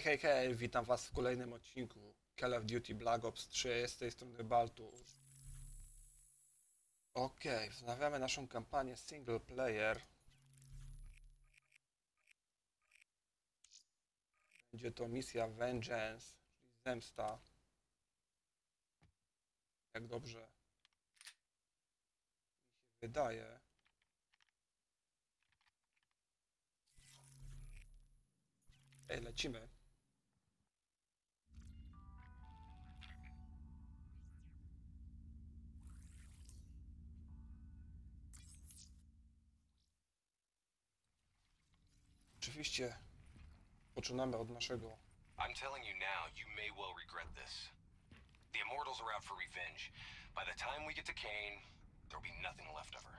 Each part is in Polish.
Hej, hej, witam was w kolejnym odcinku Call of Duty Black Ops 3, z tej strony Baltur. Okej, wznawiamy naszą kampanię single player. Będzie to misja Vengeance, czyli zemsta. Jak dobrze mi się wydaje. Ej, lecimy. Oczywiście poczynamy od naszego. I'm telling you now, you may well regret this. The Immortals are out for revenge. By the time we get to Kane, there'll be nothing left of her.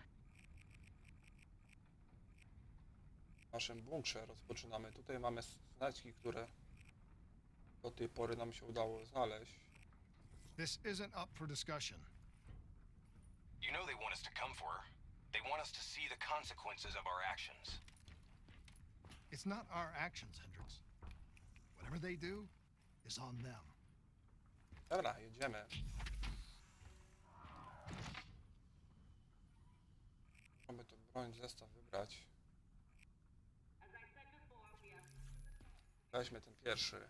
W naszym bunkrze rozpoczynamy. Tutaj mamy znaczki, które do tej pory nam się udało znaleźć. This isn't up for discussion. You know they want us to come for her. They want us to see the consequences of our actions. It's not our actions, Hendricks. Whatever they do is on them. Dobra, jedziemy. Mamy tu broń, zestaw wybrać. Weźmy ten pierwszy.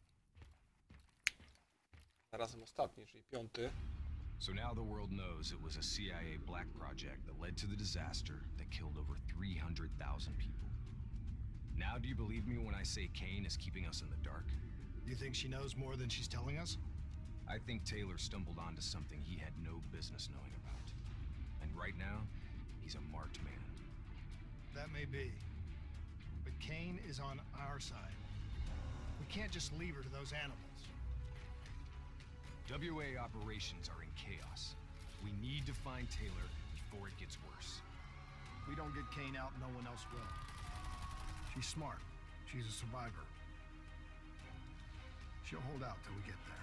Zarazem ostatni, czyli piąty. So now the world knows it was a CIA black project that led to the disaster that killed over 300,000 people. Now do you believe me when I say Kane is keeping us in the dark? You think she knows more than she's telling us? I think Taylor stumbled onto something he had no business knowing about. And right now, he's a marked man. That may be. But Kane is on our side. We can't just leave her to those animals. WA operations are in chaos. We need to find Taylor before it gets worse. If we don't get Kane out, no one else will. She's smart. She's a survivor. She'll hold out till we get there.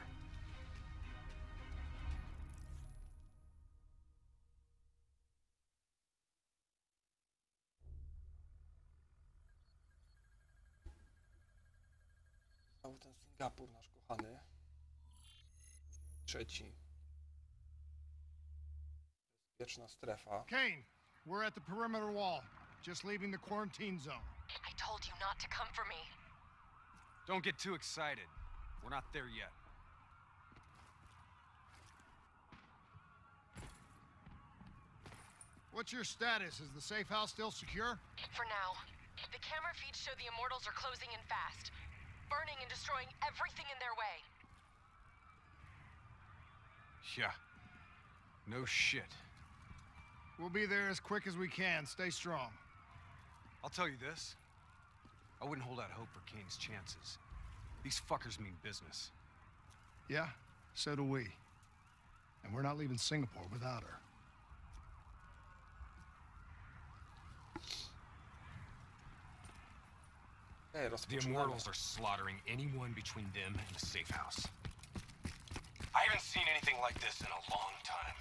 Znowu ten Singapur, nasz kochany. Trzeci. Bezpieczna strefa. Kane, we're at the perimeter wall. Just leaving the quarantine zone. I told you not to come for me. Don't get too excited. We're not there yet. What's your status? Is the safe house still secure? For now. The camera feeds show the Immortals are closing in fast, burning and destroying everything in their way. Yeah. No shit. We'll be there as quick as we can. Stay strong. I'll tell you this. I wouldn't hold out hope for Kane's chances. These fuckers mean business. Yeah, so do we. And we're not leaving Singapore without her. Ej, The rozpoczynamy. Immortals are slaughtering anyone between them and the safe house. I haven't seen anything like this in a long time.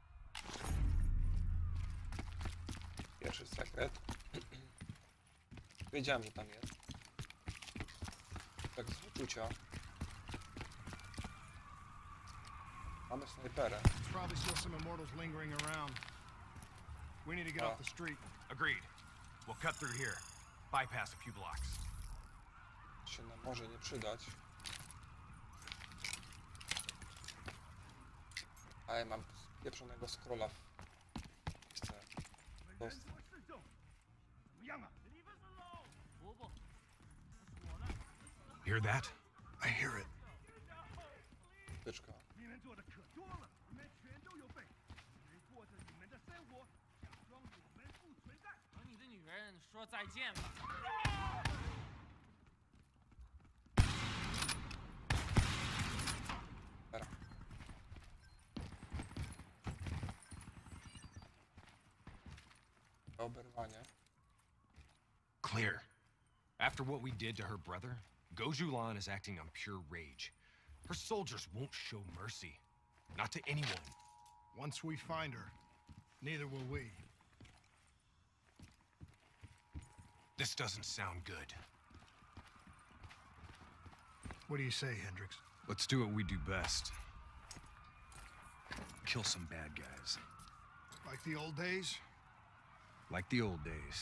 Pierwszy sekret. Wiedziałem, że tam jest. Tak z wyczucia. Mamy snajperę. There's probably still some Immortals lingering around. We need to get off the street. Agreed. We'll cut through here. Bypass a few blocks. Się nam może nie przydać. A ja mam pieprzonego scrolla. Chcę dostać. Hear that? I hear it. Tyczka. 你们做的可多了，你们全都有份，你们过着你们的生活，假装我们不存在。 和你的女人说再见吧。 Dobra. Oberwanie. Clear. After what we did to her brother, Gojulan is acting on pure rage. Her soldiers won't show mercy. Not to anyone. Once we find her, neither will we. This doesn't sound good. What do you say, Hendricks? Let's do what we do best. Kill some bad guys. Like the old days? Like the old days.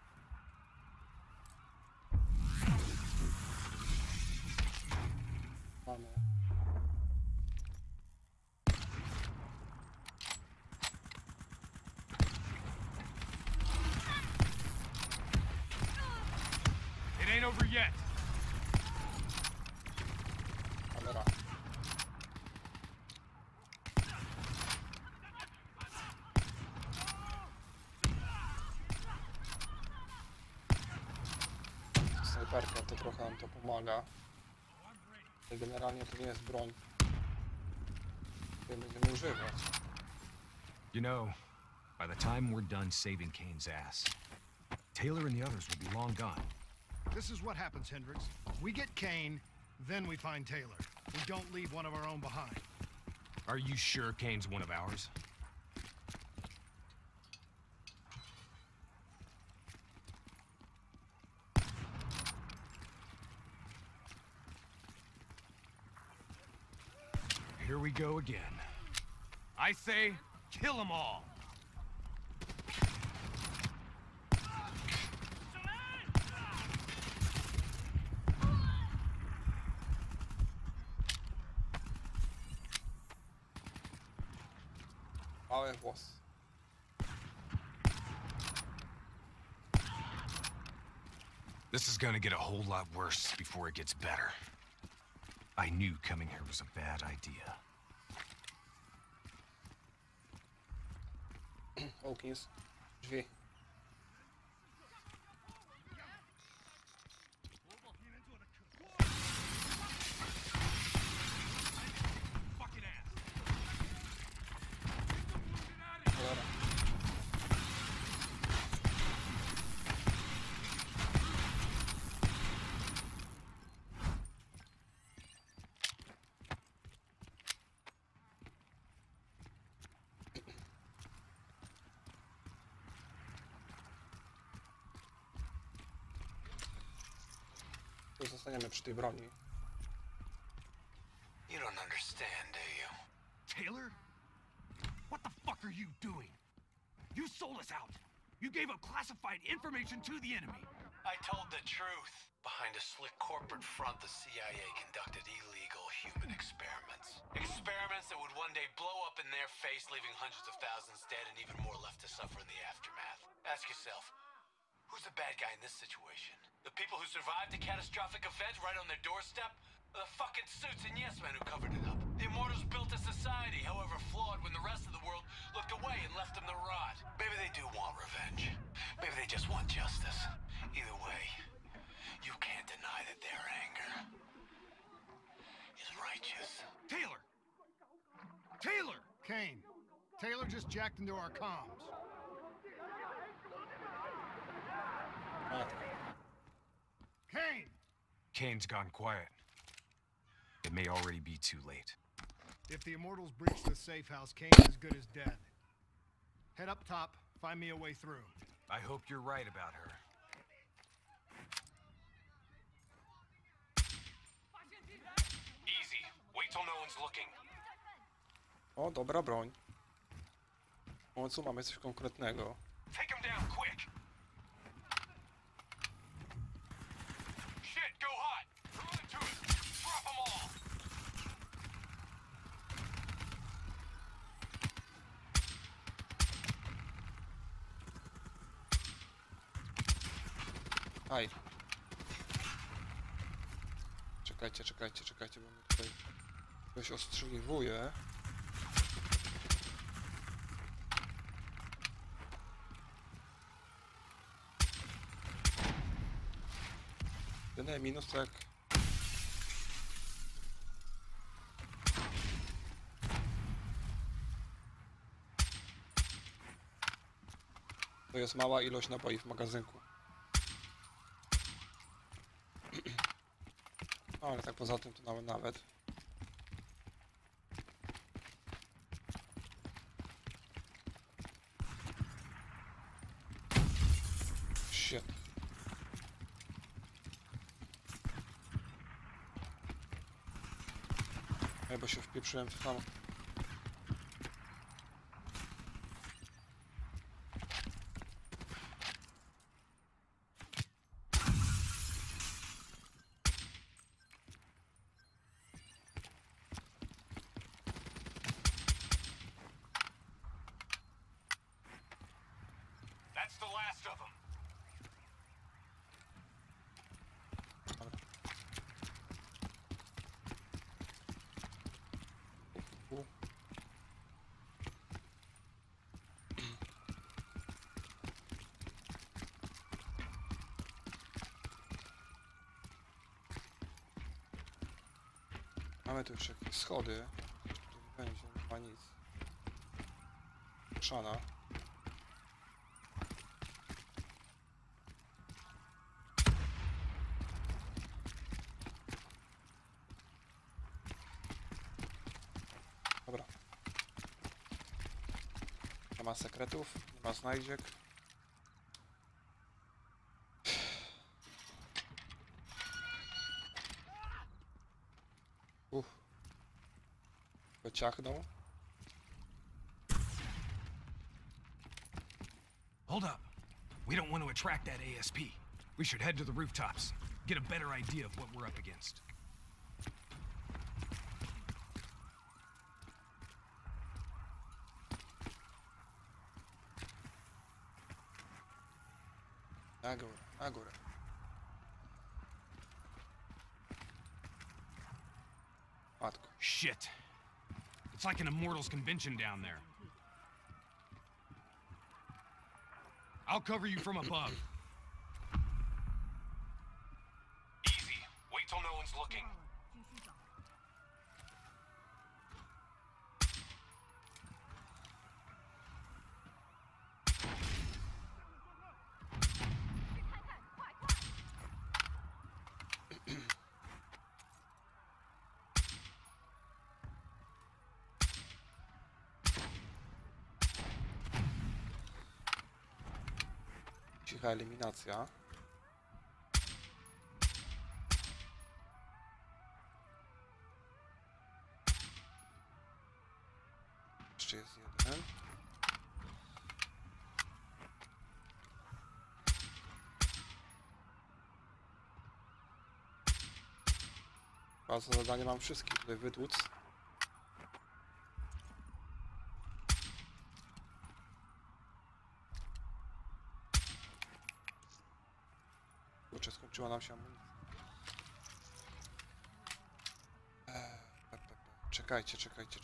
Mamy. It ain't over yet. Kamera. Snajperka to trochę nam to pomaga. Ale generalnie to nie jest broń, której będziemy używać. You know, by the time we're done saving Kane's ass, Taylor and the others will be long gone. This is what happens, Hendricks. We get Kane, then we find Taylor. We don't leave one of our own behind. Are you sure Kane's one of ours? Here we go again. I say, kill them all. Małe włosy. This is gonna get a whole lot worse before it gets better. I knew coming here was a bad idea. Hawkins. Drzwi. Cholera. Tu zostaniemy przy tej broni. You don't understand, do you? Taylor? What the fuck are you doing? You sold us out. You gave up classified information to the enemy. I told the truth. Behind a slick corporate front, the CIA conducted illegal human experiments. Experiments that would one day blow up in their face, leaving hundreds of thousands dead and even more left to suffer in the aftermath. Ask yourself, who's the bad guy in this situation? The people who survived a catastrophic event right on their doorstep? Or the fucking suits and yes men who covered it up? The Immortals built a society, however flawed, when the rest of the world looked away and left them to rot. Maybe they do want revenge. Maybe they just want justice. Either way, you can't deny that their anger is righteous. Taylor! Taylor! Kane, Taylor just jacked into our comms. Matka. Kane! Kane's gone quiet. It may already be too late. If the Immortals breach the safe house, Kane is as good as dead. Head up top, find me a way through. I hope you're right about her. Easy. Wait till no one's looking. O, dobra broń. W końcu mamy coś konkretnego. Take him down quick. Shit, go hot. They're running to us. Drop them all. Aj. Czekajcie, bo mnie tutaj ktoś ostrzeliwuje. Jedyny minus to jak... To jest mała ilość naboi w magazynku. No, ale tak poza tym to nawet. Shit. Ej, bo się wpieprzyłem w tam. That's the last of them. U. Mamy tu jeszcze jakieś schody. Tu będzie, nie ma nic. Szana. Dobra. Nie ma sekretów, nie ma znajdziek. Ciachnął. Hold up. We don't want to attract that ASP. We should head to the rooftops. Get a better idea of what we're up against. Na górę, na górę. Matko. Shit. It's like an Immortals convention down there. I'll cover you from above. Easy. Wait till no one's looking. Cicha eliminacja. Jeszcze jest jeden. A za zadanie mam wszystkich tutaj wytłuc. Kurczę, skończyła nam się amunicja. Czekajcie.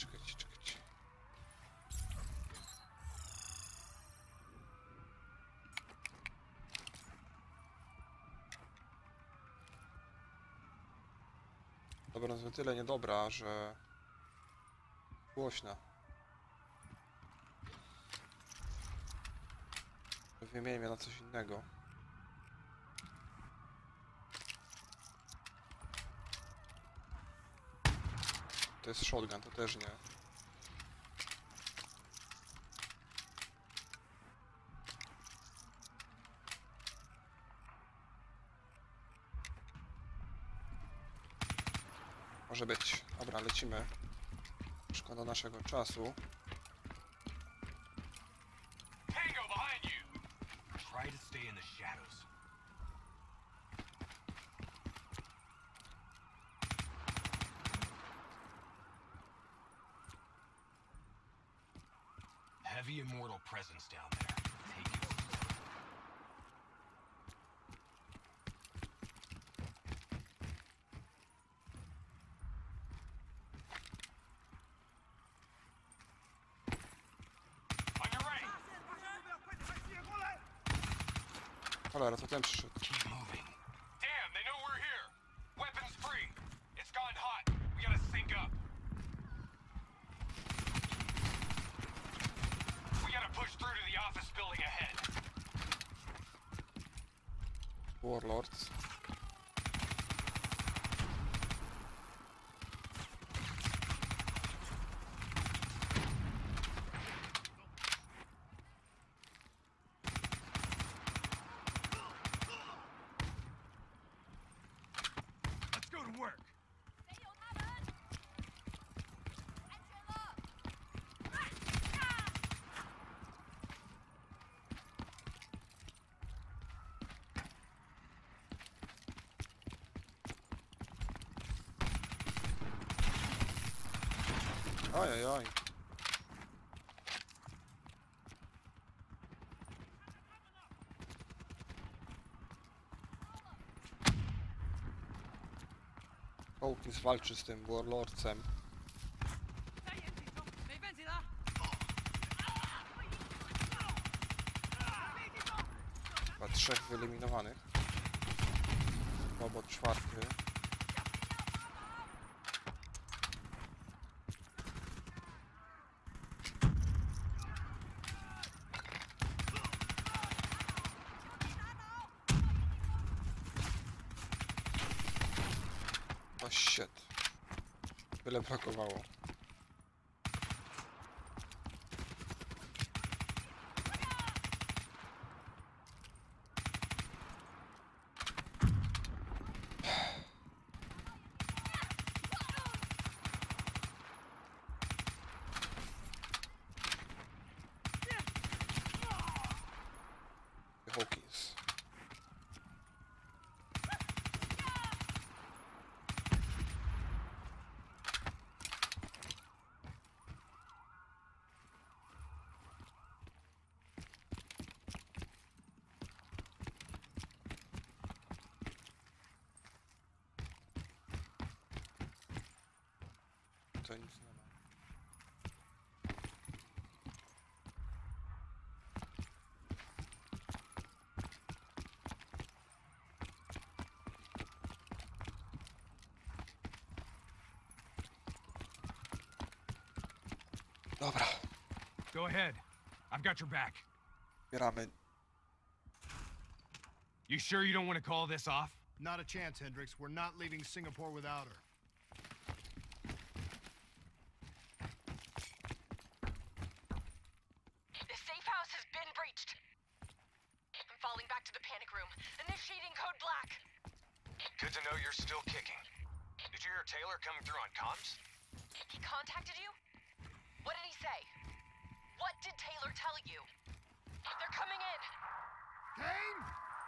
Dobra, jest o tyle niedobra, że głośna. Wymienimy na coś innego. To jest shotgun, to też nie. Może być. Dobra, lecimy. Szkoda naszego czasu. Tango behind you. Try to stay in the shadows. Heavy Immortal presence down there. Take it. On your right. Cholera, to ten przyszedł. Keep moving. Damn, they know we're here. Weapons free. It's gone hot. We gotta sync up. We gotta push through to the office building ahead. Warlords. Let's go to work. Ojej, oj. Hawkins walczy z tym Warlordcem. 再严谨中，没问题了。 Chyba 3 wyeliminowanych. Robot 4. O shit. Tyle brakowało. Hawkins. To nic nie ma. Dobra, Go ahead. I've got your back. bieramy. You sure you don't want to call this off? Not a chance, Hendricks. We're not leaving Singapore without her. The safe house has been breached. I'm falling back to the panic room. Initiating code black. Good to know you're still kicking. Did you hear Taylor coming through on comms? He contacted you? What did he say? What did Taylor tell you? They're coming in. Kane!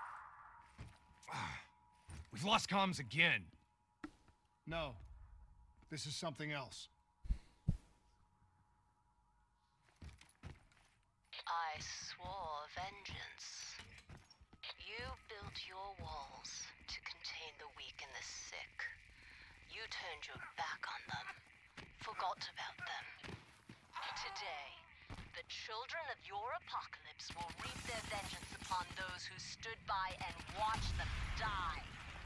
We've lost comms again. No. This is something else. I swore vengeance. You built your walls to contain the weak and the sick. You turned your back on them, forgot about them. Today, the children of your apocalypse will reap their vengeance upon those who stood by and watched them die.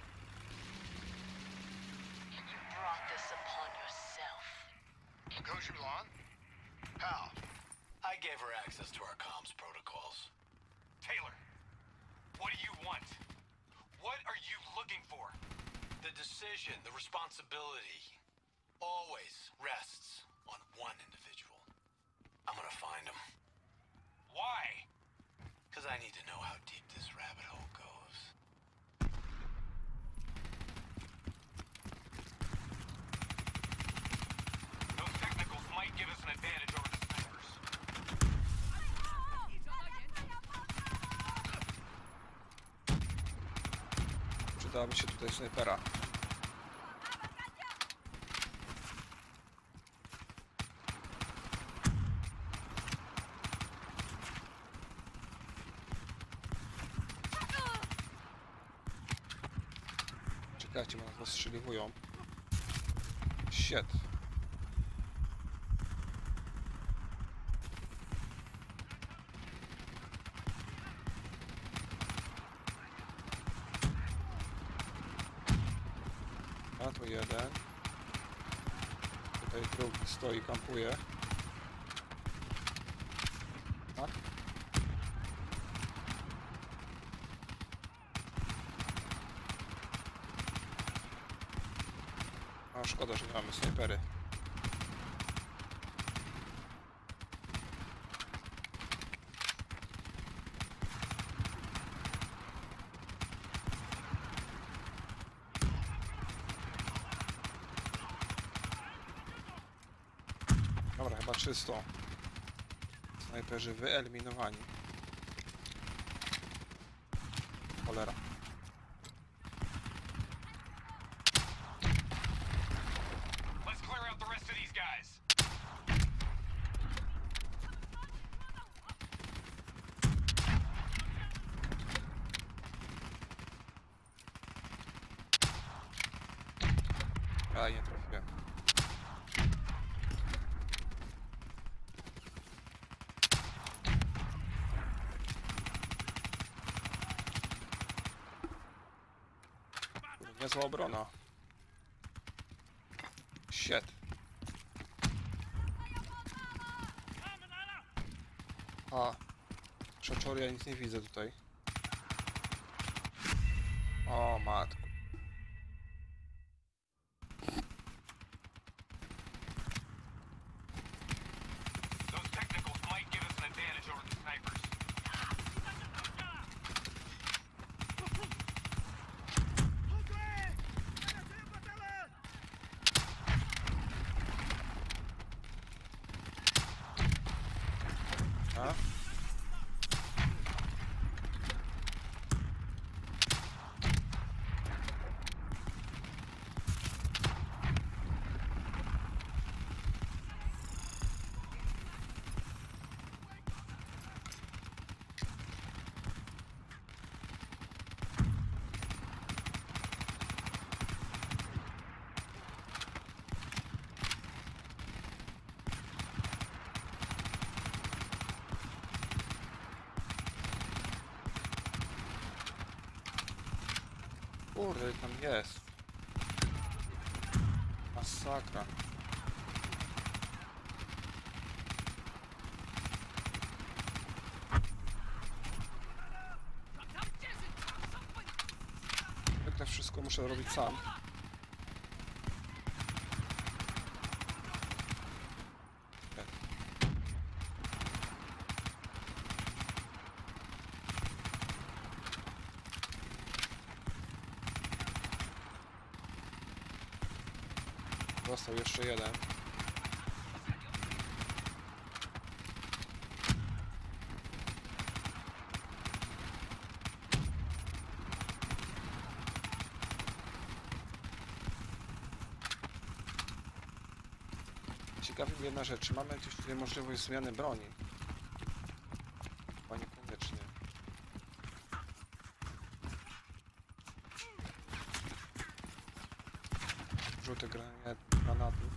You brought this upon yourself. Goes Yulan? How? I gave her access to our comms protocols. Taylor, what do you want? What are you looking for? The decision, the responsibility, always rests on one individual. I'm gonna find him. Why? Because I need to know how deep this rabbit hole goes. Those technicals might give us an advantage over the snipers. 已找到严谨。 Przydałaby się tutaj snajpera. Czekajcie, bo nas zastrzeliwują. Shit. A tu jeden. Tutaj drugi stoi, kampuje. Tak? A szkoda, że nie mamy snajpery. Dobra, chyba czysto. Snajperzy wyeliminowani. Cholera. Let's clear out the rest of these guys. Ale nie trafiłem. Niezła obrona. Shit. A. Krzaczory, ja nic nie widzę tutaj. O matku. Those technicals might give us an advantage over the snipers. A? Kurde, tam jest. Masakra. Jak to wszystko muszę robić sam. Został jeszcze jeden. Ciekawi mnie jedna rzecz, czy mamy jakąś tutaj możliwość zmiany broni? Chyba niekoniecznie. Żółte granatów.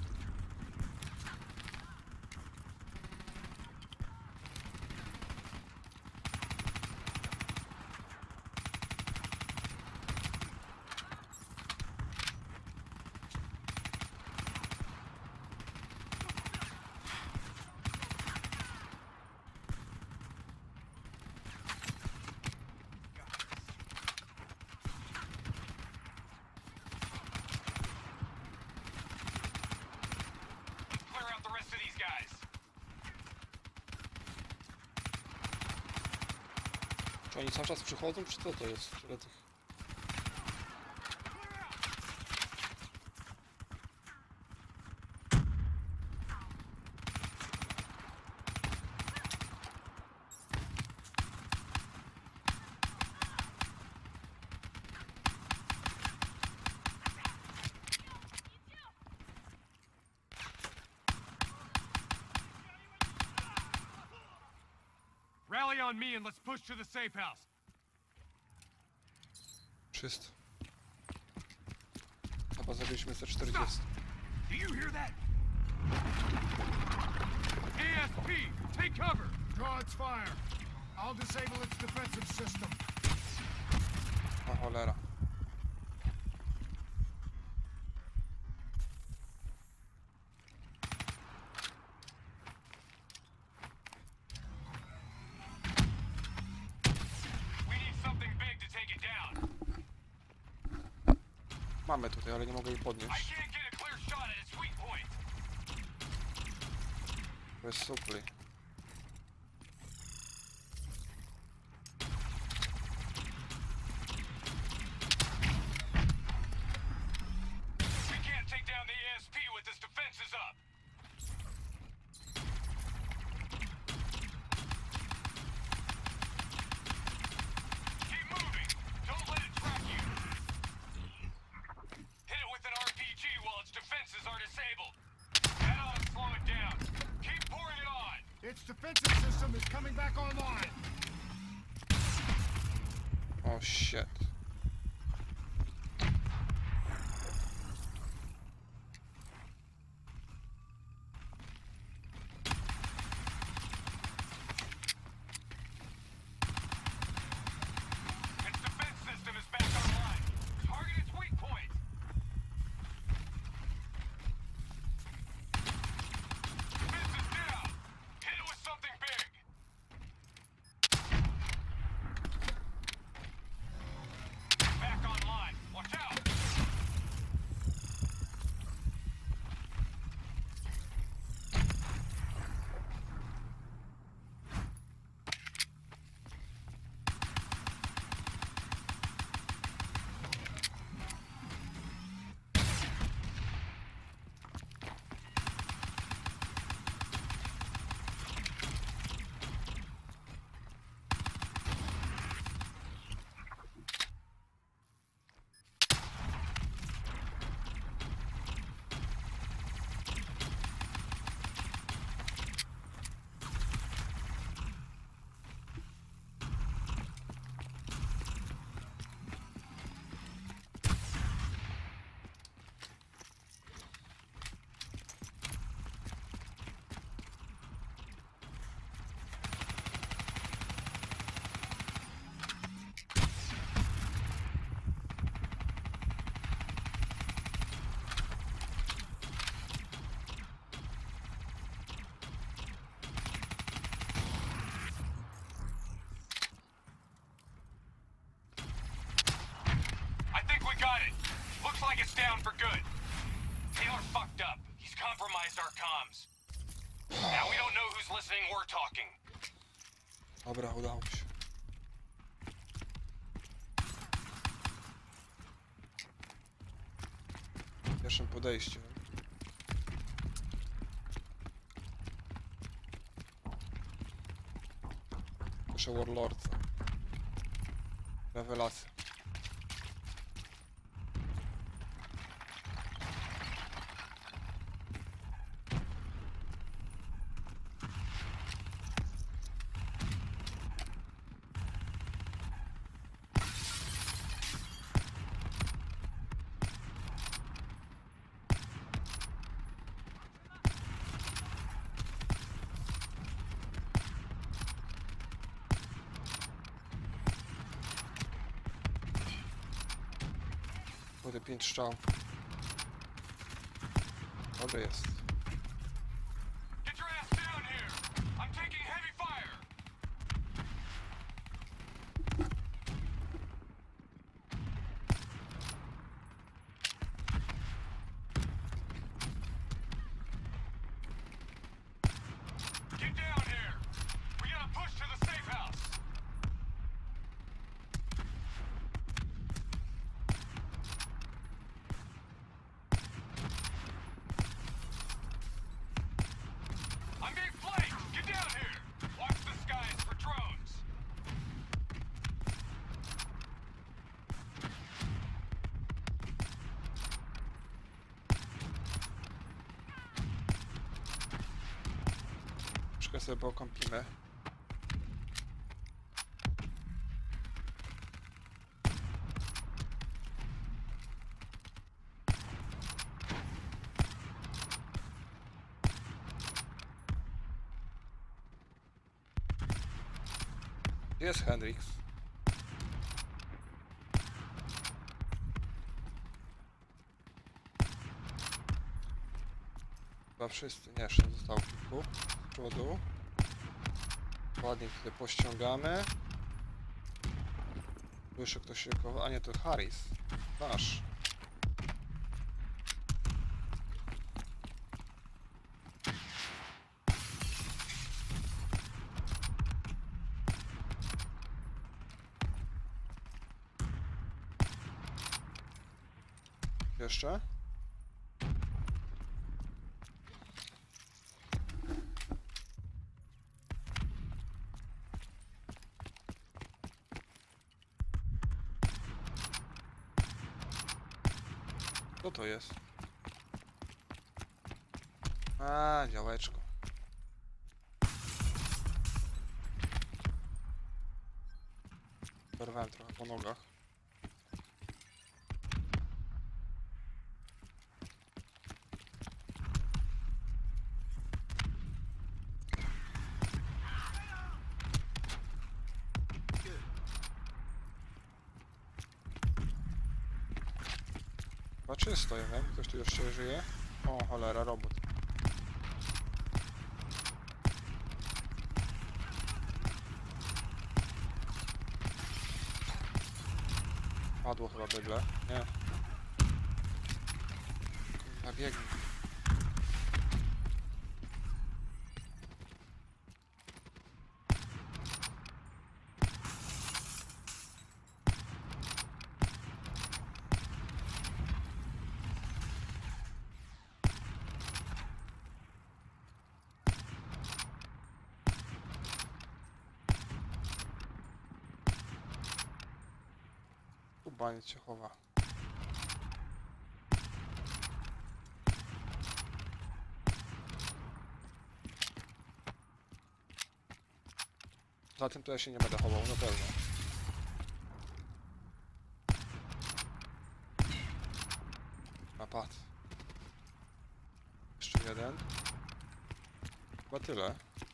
Clear out the rest of these guys. Czy oni cały czas przychodzą, czy co to jest? Tyle tych... Rally on me and let's push to the safe house. Czysto. Chyba zabiliśmy Stop! C40. Do you hear that? ASP, take cover. Draw its fire. I'll disable its defensive system. O cholera. We need something big to take it down. Mamy tutaj, ale nie mogę jej I podnieść. can't get a clear shot at its weak point. To jest supli. We can't take down the ASP with its defenses up. Keep moving. Don't let it track you. Hit it with an RPG while its defenses are disabled. That ought to slow it down. Keep pouring it on. Its defensive system is coming back online. O, shit. fucked up. He's compromised our comms. Now we don't know who's listening or talking. Dobra, udało się. Pierwszym podejściem. Proszę Warlordsa. Rewelacja. Kurde, 5 strzał. Dobry jest. Get your ass down here. I'm taking heavy fire. Get down here. We gotta push to the safe house. I'm being flanked! Get down here! Watch the skies for drones! Troszkę sobie pokąpimy. Gdzie jest Hendrix? Chyba wszyscy, nie, jeszcze zostało kilku z przodu. Ładnie tutaj pościągamy. Tu jeszcze ktoś się kocha, a nie, to Harris. Nasz. Jeszcze? Co to jest? A, działeczko. Porwałem trochę po nogach. Chyba czysto, ja wiem, ktoś tu jeszcze żyje. O, cholera, robot. Padło chyba bydle. Nie. Kurwa, biegnie. Baniec się chowa. Za tym to ja się nie będę chował, na pewno. Napad. Jeszcze jeden. Chyba tyle.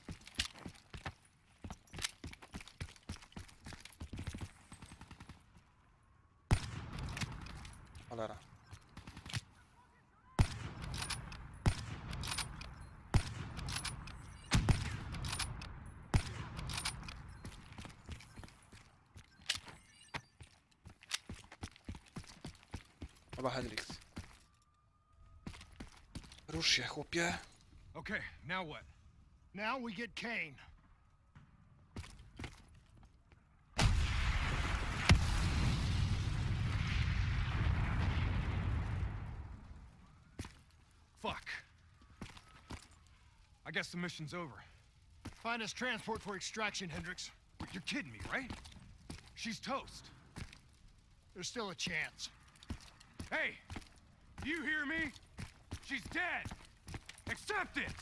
Cholera. Chyba Hendrix. Rusz się, chłopie. Okay, now what? Now we get Kane. Fuck. I guess the mission's over. Find us transport for extraction, Hendricks. You're kidding me, right? She's toast. There's still a chance. Hey! Do you hear me? She's dead! Accept it!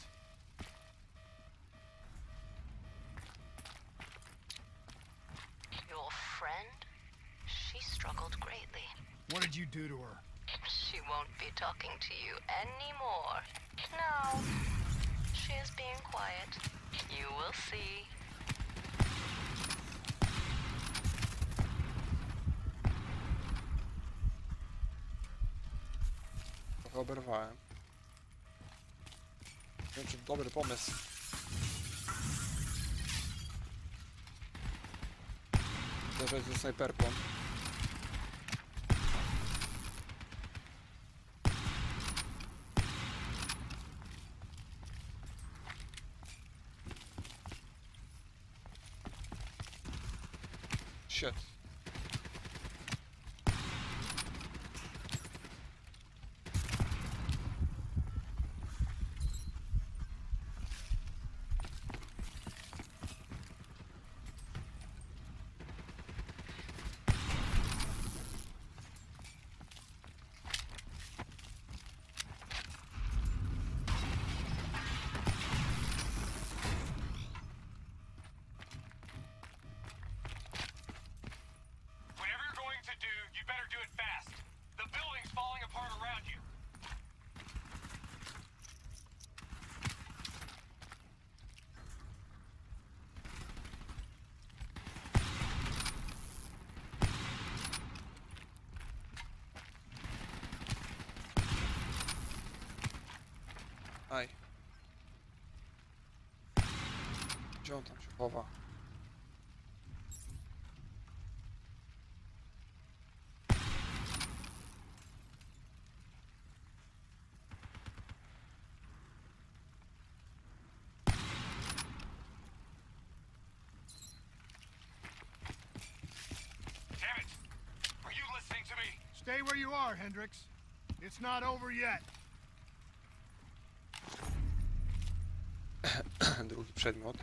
Your friend? She struggled greatly. What did you do to her? She won't be talking to you anymore. No. She is being quiet. You will see. Trochę oberwałem. Nie wiem, czy dobry pomysł. Zdarzać ze snajperką. Shit. Whatever you're going to do, you better do it fast. The building's falling apart around you. Aj. Gdzie on tam się chowa? Damn it! Are you listening to me? Stay where you are, Hendricks. It's not over yet. Drugi przedmiot.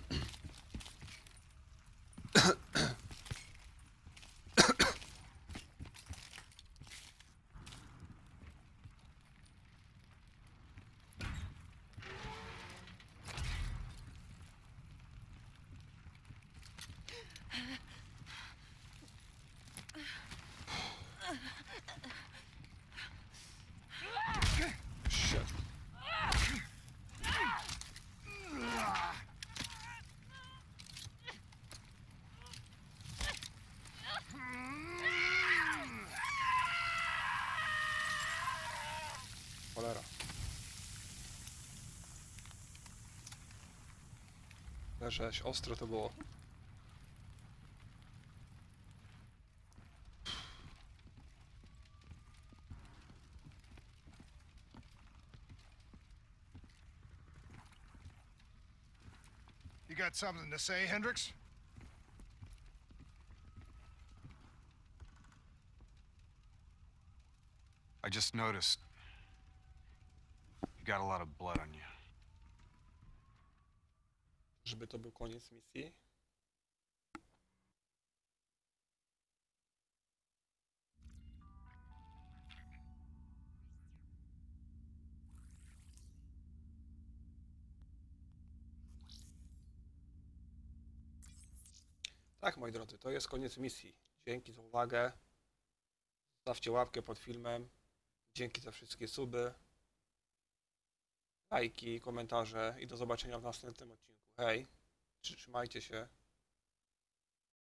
Shit. Cholera. Leżeć, ostro to było. You got something to say, Hendricks? I just noticed you got a lot of blood on you. Żeby to był koniec misji. Tak, moi drodzy, to jest koniec misji. Dzięki za uwagę. Zostawcie łapkę pod filmem. Dzięki za wszystkie suby, lajki, komentarze i do zobaczenia w następnym odcinku. Hej, trzymajcie się.